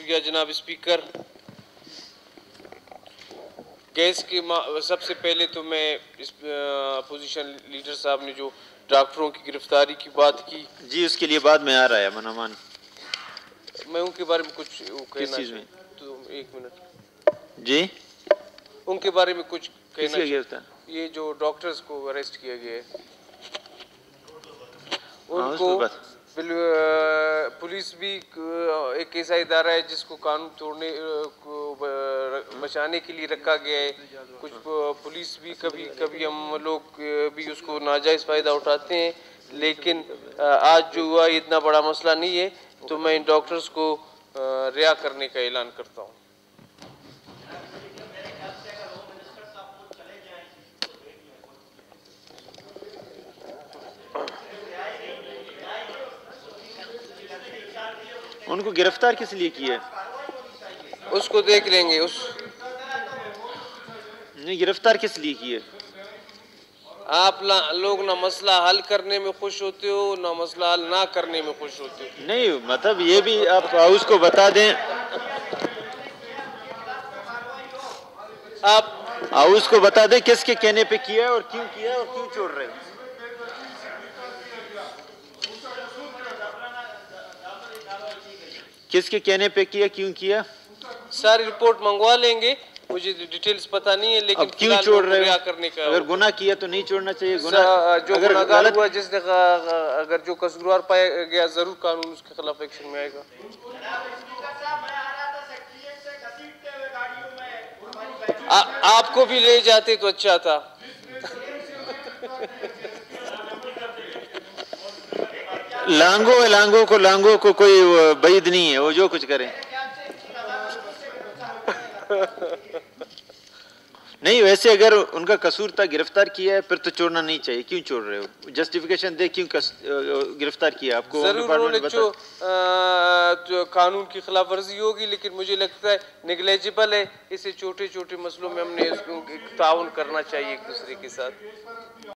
شکریہ جناب speaker. Gas کی سب سے پہلے تو میں اس اپوزیشن لیڈر صاحب نے جو ڈاکٹروں کی گرفتاری کی بات کی جی اس کے لیے بعد میں آ رہا ہے من امان. میں ان کے بارے میں کچھ کہنا چیز میں تو ایک منٹ جی ان کے بارے میں کچھ کس کہنا کے گرفتار یہ جو ڈاکٹرز کو اریسٹ کیا گیا ہے ہاں ان اس کو پر بات پولیس بھی ایک ایسا ادارہ ہے جس کو قانون توڑنے کو بچانے کے لیے رکھا گیا ہے. کچھ پولیس بھی کبھی کبھی ہم لوگ بھی اس کو ناجائز فائدہ اٹھاتے ہیں لیکن آج جو ہوا یہ اتنا بڑا مسئلہ نہیں ہے تو میں ان ڈاکٹرز کو رہا کرنے کا اعلان کرتا ہوں. ان کو گرفتار کس لیے کیا ہے اس کو دیکھ لیں گے. نہیں گرفتار کس لیے کی ہے آپ لوگ نہ مسئلہ حل کرنے میں خوش ہوتے ہو نہ مسئلہ حل نہ کرنے میں خوش ہوتے ہو. نہیں مطلب یہ بھی آپ ہاؤس کو بتا دیں آپ ہاؤس کو بتا دیں کس کے کہنے پہ کیا ہے اور کیوں کیا ہے اور کیوں چھوڑ رہے ہیں. کس کے کہنے پہ کیا کیوں کیا ساری رپورٹ منگوا لیں گے. مجھے ڈیٹیلز پتہ نہیں ہے لیکن اب کیوں چھوڑ رہے رہا ہو کرنے کا اگر گناہ کیا تو نہیں چھوڑنا چاہیے جو اگر گناہگار غلط ہوا جس نے اگر جو قصوروار پایا گیا ضرور قانون اس کے خلاف ایکشن میں آئے گا. آپ کو بھی لے جاتے تو اچھا تھا. لانگوں کو کوئی بعید نہیں ہے وہ جو کچھ کریں. نہیں ویسے اگر ان کا قصور تھا گرفتار کیا ہے پھر تو چھوڑنا نہیں چاہیے. کیوں چھوڑ رہے ہو جسٹیفیکیشن دے کیوں گرفتار کیا آپ کو ضرور جو قانون کی خلاف ورزی ہوگی لیکن مجھے لگتا ہے نیگلیجبل ہے. اسے چھوٹے چھوٹے مسئلوں میں ہم نے تعاون کرنا چاہیے ایک دوسرے کے ساتھ.